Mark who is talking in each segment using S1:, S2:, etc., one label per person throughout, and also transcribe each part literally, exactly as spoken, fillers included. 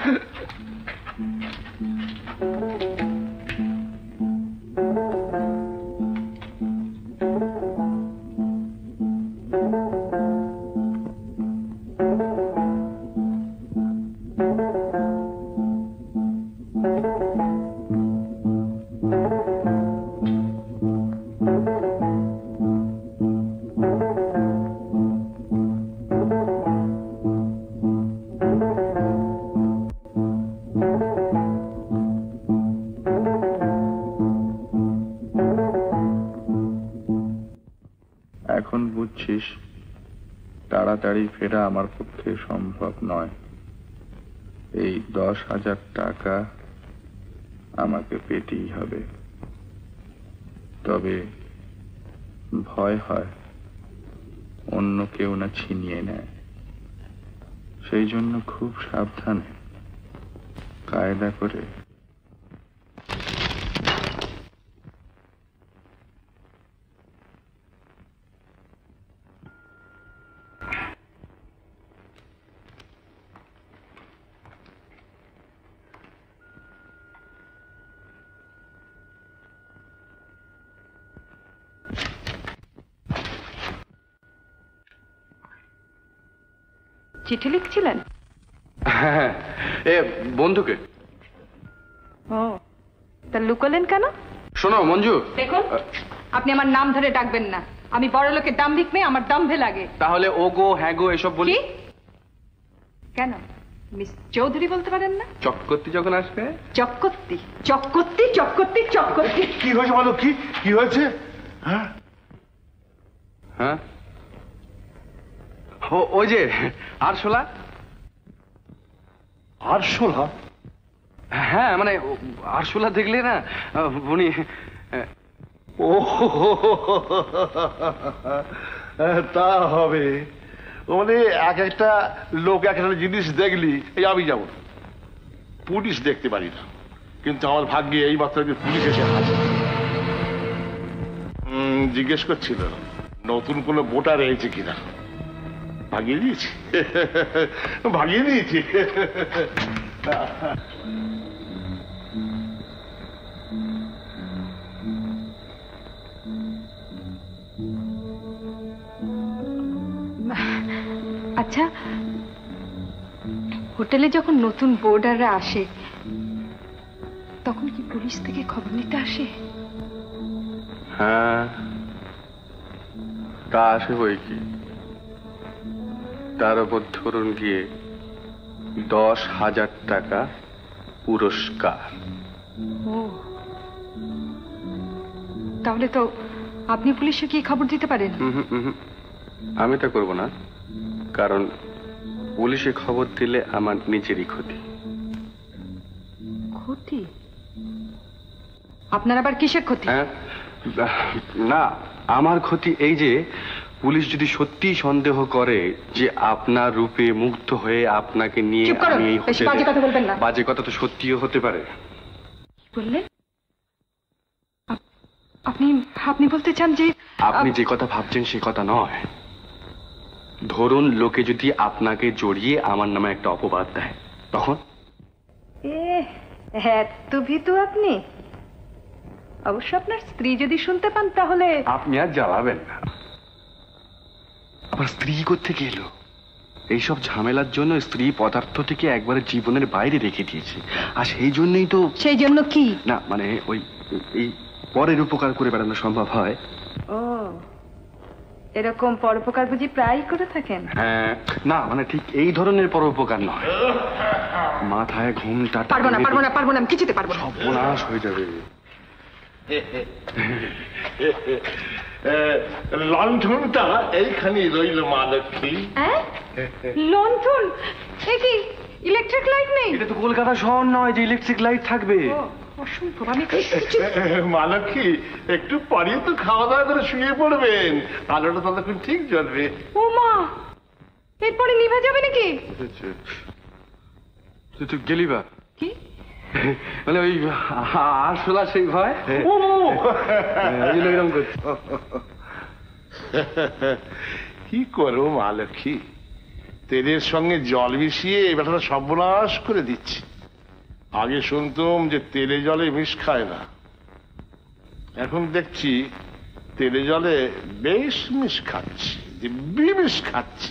S1: এখন বুঝছিস তাড়াতাড়ি ফেরা আমার পক্ষে সম্ভব নয়। এই দশ হাজার টাকা আমাকে পেতেই হবে। তবে ভয় হয় অন্য কেউ না ছিনিয়ে নেয়, সেই জন্য খুব সাবধানে কায়দা করে
S2: চিঠি লিখছিলেন?
S3: হ্যাঁ, এ বন্ধুকে।
S2: ও, তা লুকোলেন কেন?
S3: শোনো মঞ্জু,
S2: দেখুন আপনি আমার নাম ধরে ডাকবেন না। আমি বড় লোকের দাম্ভিক মেয়ে, আমার দম্ভে লাগে।
S3: তাহলে ও গো হ্যাঁ গো এসব বলি
S2: কেন? মিস চৌধুরী বলতে পারেন না?
S3: চক্কর্তি যখন আসবে।
S2: চক্কর্তি চক্কর্তি চক্কর্তি চক্কর্তি।
S4: কি হয়েছে বলো? কি কি হয়েছে? হ্যাঁ
S3: হ্যাঁ, ওই যে আরশোলা।
S4: আরশোলা?
S3: হ্যাঁ, মানে আরশোলা দেখলে না উনি।
S4: ও তা হবে, মানে এক একটা লোক এক একটা জিনিস দেখলি, এই আমি যেমন পুলিশ দেখতে পারি না, কিন্তু আমার ভাগ্যে এই মাত্র পুলিশ এসে হাজির। জিজ্ঞেস করছিল নতুন কোনো ভোটার এসেছে কিনা। ভাগিয়ে দিয়েছি, ভাগিয়ে দিয়েছি।
S2: আচ্ছা, হোটেলে যখন নতুন বোর্ডাররা আসে তখন কি পুলিশ থেকে খবর নিতে আসে?
S1: হ্যাঁ, তা আসে বই কি। তার উপর ধরুন গিয়ে দশ হাজার টাকা পুরস্কার।
S2: ও, তাহলে তো আপনি পুলিশে কি খবর দিতে পারেন?
S1: আমি তা করব না, কারণ পুলিশে খবর দিলে আমার নিজেরই ক্ষতি।
S2: ক্ষতি? আপনার আবার কিসের ক্ষতি?
S1: হ্যাঁ, না, আমার ক্ষতি এই যে পুলিশ যদি সত্যি সন্দেহ করে যে আপনার রূপে মুগ্ধ হয়ে আপনাকে নিয়ে বাজে কথা তো সত্যিও হতে পারে।
S2: বললেন আপনি? আপনি বলতে চান যে
S1: আপনি যে কথা ভাবছেন সে কথা নয়। ধরুন লোকে যদি আপনাকে জড়িয়ে আমার নামে একটা অপবাদ দেয়, তখন?
S2: এত ভীতু আপনি? অবশ্য আপনার স্ত্রী যদি শুনতে পান তাহলে।
S1: আপনি আর জ্বালাবেন না। আবার স্ত্রী কোত্থেকে এলো? এইসব ঝামেলার জন্য স্ত্রী পদার্থটিকে একবারে জীবনের বাইরে রেখে দিয়েছে। আর সেই জন্যই তো।
S2: সেই জন্য কি?
S1: না মানে ওই এই পরের উপকার করে বেড়ানো সম্ভব হয়।
S2: ও, এরকম পরোপকার বুঝি প্রায় করে থাকেন?
S1: হ্যাঁ, না মানে ঠিক এই ধরনের পরোপকার নয়। মাথায় ঘুমটা।
S2: পারবো না, পারবো না, পারবো না, আমি কিছুতে পারবো না।
S1: সর্বনাশ হয়ে যাবে।
S4: লণ্ঠনটা এইখানে রইল মা লক্ষ্মী।
S2: লণ্ঠন? এ কি ইলেকট্রিক লাইট নেই?
S1: এটা তো কলকাতা শহর নয় যে ইলেকট্রিক লাইট থাকবে।
S4: মা লক্ষ্মী, একটু পরে তো খাওয়া দাওয়া করে শুয়ে পড়বেন, আলোটা ততক্ষণ ঠিক জ্বলবে।
S2: ও মা, এরপরে নিভে যাবে নাকি?
S1: তুই গেলি বা
S2: কি?
S1: মানে ওই আরশোলা সেই ভয়।
S4: কি করবো মা লক্ষ্মী, তেলের সঙ্গে জল মিশিয়ে এই ব্যাটাটা সর্বনাশ করে দিচ্ছে। আগে শুনতুম যে তেলে জলে মিশ খায় না, এখন দেখছি তেলে জলে বেশ মিশ খাচ্ছি, দিব্যি মিশ খাচ্ছি।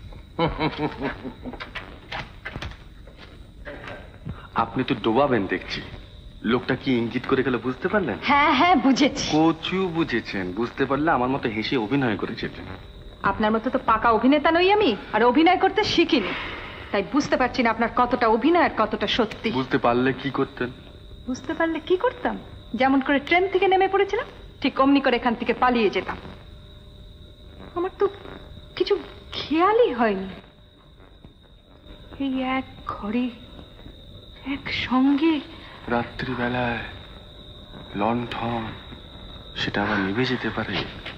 S1: আপনি তো ডোবাবেন দেখছি। লোকটা কি ইঙ্গিত করে গেল বুঝতে পারলেন?
S2: হ্যাঁ হ্যাঁ বুঝেছি।
S1: কচু বুঝেছেন, বুঝতে পারলে আমার মতো হেসে অভিনয় করেছিলেন।
S2: আপনার মতো তো পাকা অভিনেতা নই আমি, আর অভিনয় করতে শিখিনি, তাই বুঝতে পারছি না আপনার কতটা অভিনয় আর কতটা সত্যি।
S1: বুঝতে পারলে কি করতেন?
S2: বুঝতে পারলে কি করতাম? যেমন করে ট্রেন থেকে নেমে পড়েছিলাম ঠিক অমনি করে এখান থেকে পালিয়ে যেতাম। আমার তো কিছু খেয়ালই হয়নি। এই এক ঘরে এক সঙ্গে
S1: রাত্রিবেলায় লণ্ঠন, সেটা আবার নিভে যেতে পারে।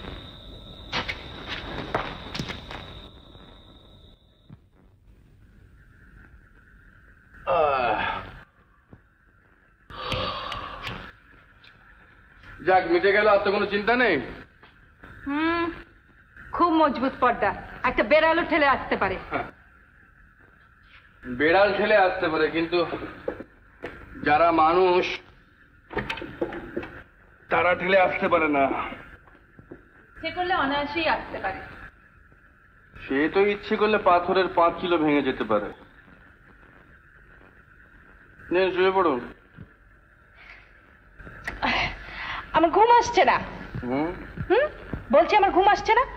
S3: যাক, মিটে গেল, আর তো কোনো চিন্তা নেই।
S2: হুম, খুব মজবুত পর্দা, একটা বেড়ালও ঠেলে আসতে পারে।
S3: বেড়াল ঠেলে আসতে পারে, কিন্তু যারা মানুষ তারা ঠেলে আসতে পারে না।
S2: সে করলে অনায়াসেই আসতে পারে।
S3: সে তো ইচ্ছে করলে পাথরের পাঁচ কিলো ভেঙে যেতে পারে। নিন, শুয়ে পড়ুন।
S2: আমার ঘুম আসছে না।
S3: হুম
S2: হুম বলছি আমার ঘুম আসছে না।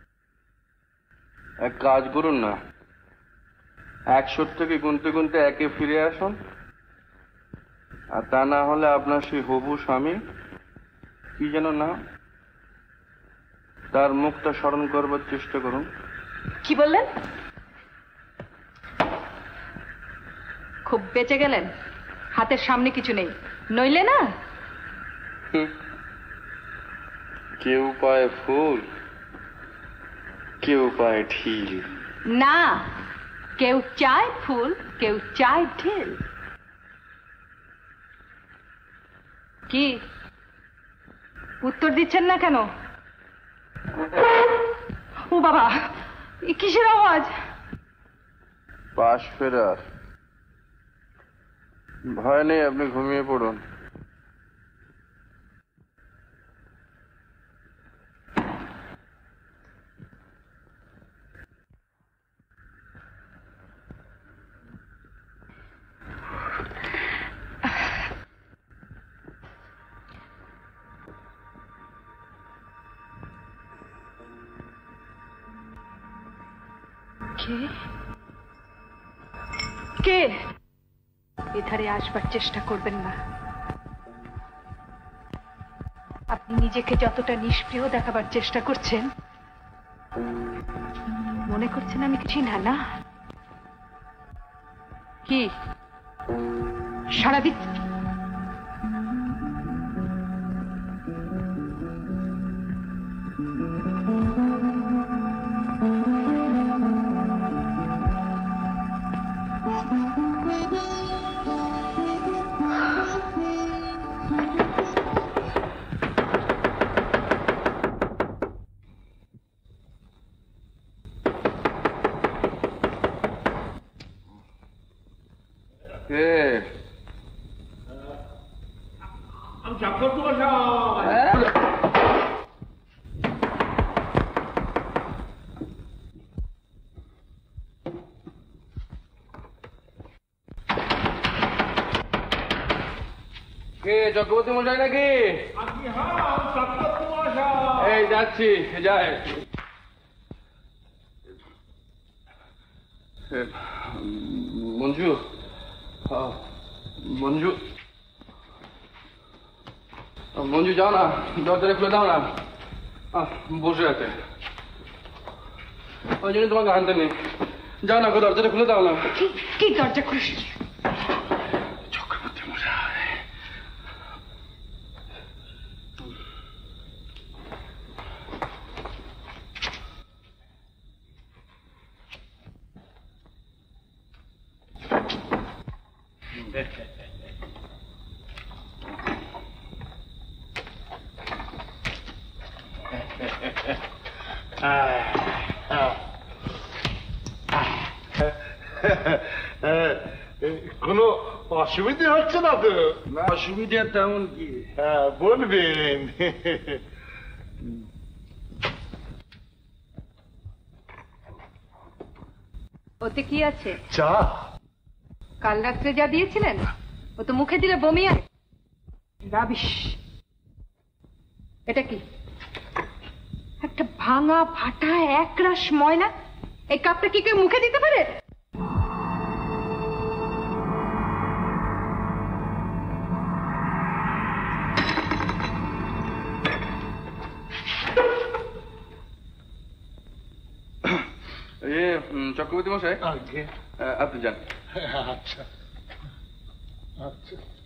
S3: এক কাজ করুন না, একশো থেকে গুনতে গুনতে একে ফিরে আসুন, আর তা না হলে আপনার সেই হবু স্বামী, কি যেন না, তার মুখটা স্মরণ করবার চেষ্টা করুন।
S2: কি বললেন? খুব বেঁচে গেলেন, হাতের সামনে কিছু নেই, নইলে না।
S3: কেউ পায় ফুল, কেউ পায় ঢিল।
S2: না, কেউ চায় ফুল, কেউ চায় ঢিল। কি উত্তর দিচ্ছেন না কেন? ও বাবা, এ কিসের আওয়াজ?
S3: পাশ ফেরার। ভয় নেই, আপনি ঘুমিয়ে পড়ুন।
S2: কে কে এধারে আসবার চেষ্টা করবেন না। আপনি নিজেকে যতটা নিষ্ক্রিয় দেখাবার চেষ্টা করছেন, মনে করছেন আমি কিছুই না। না, কি সারা দিন চক্রবর্তী মশাই নাকি? এই যাচ্ছি, যাই। মঞ্জু, মঞ্জু, মঞ্জু যাও না, দরজাটা খুলে দাও না, বসে আছে। ওই জন্য তোমাকে আনতে নেই। যাও না, দরজাটা খুলে দাও না। কি দরজা খুলে?
S3: চক্রবর্তী মশাই,
S4: অসুবিধে হচ্ছে না তো?
S3: না, অসুবিধা তেমন কি?
S4: হ্যাঁ, বলবেন।
S2: ওতে কি আছে?
S4: চা।
S2: কাল রাত্রে যা দিয়েছিলেন ও তো মুখে দিলে বমি আর রাবিশ। এটা কি? একটা ভাঙা ফাটা একরাশ ময়লা। এই কাপটা কি কেউ মুখে দিতে পারে?
S3: এ চক্রবর্তী মশাই, আপনি যান।
S4: আচ্ছা আচ্ছা।